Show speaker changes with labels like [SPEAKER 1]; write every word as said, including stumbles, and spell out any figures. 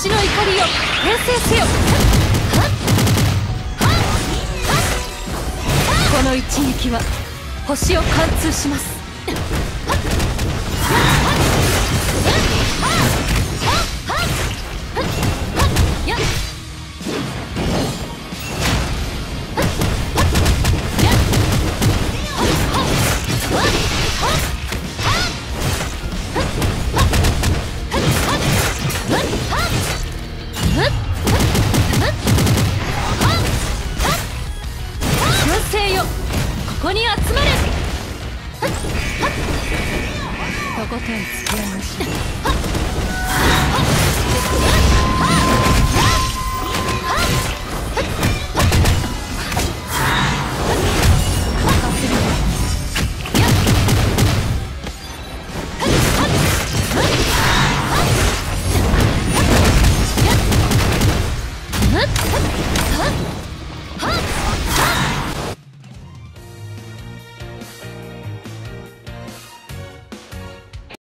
[SPEAKER 1] 星の怒りを転生せよ。この一撃は星を貫通します。ここに集まれ。とことん付き合いました。